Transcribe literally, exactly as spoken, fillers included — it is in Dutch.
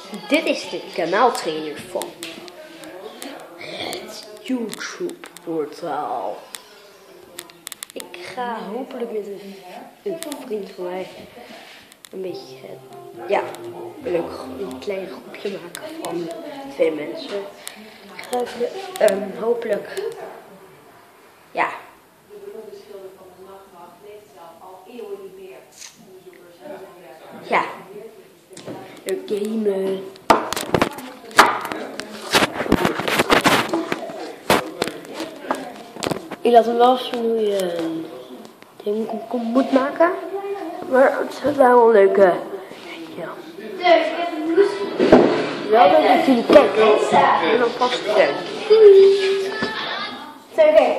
Dit is de kanaaltrainer van het YouTube-portaal. Ik ga hopelijk met een, een vriend van mij een beetje, ja, een, leuk, een klein groepje maken van twee mensen. Ik ga even, um, hopelijk, ja. Ja, een gamen. Ik laat hem wel zien hoe je een ding moet maken. Maar het is wel een leuke video. Wel leuk dat jullie kijken. En dan vast steun.